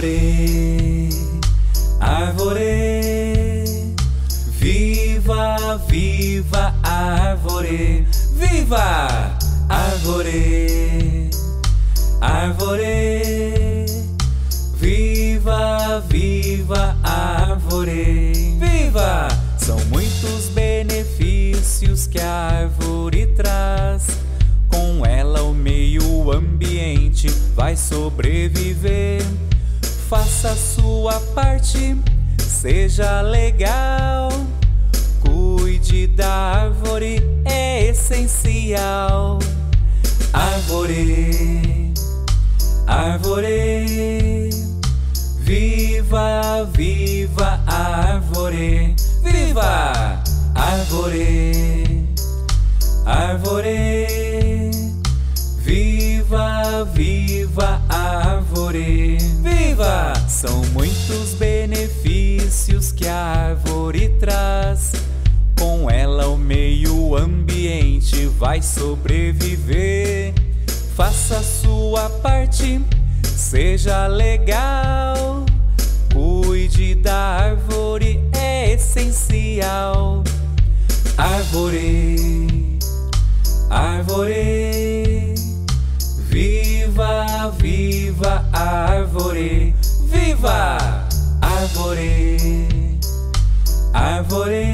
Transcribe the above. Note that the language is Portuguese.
Árvore, árvore, viva, viva árvore, viva árvore, árvore, viva, viva árvore, viva! São muitos benefícios que a árvore traz. Com ela o meio ambiente vai sobreviver. Faça a sua parte, seja legal. Cuide da árvore, é essencial. Árvore, árvore, viva, viva árvore, viva árvore, árvore, viva, viva árvore, viva! São muitos benefícios que a árvore traz. Com ela o meio ambiente vai sobreviver. Faça a sua parte, seja legal. Cuide da árvore, é essencial. Árvore, árvore, viva, viva árvore, viva árvore, árvore,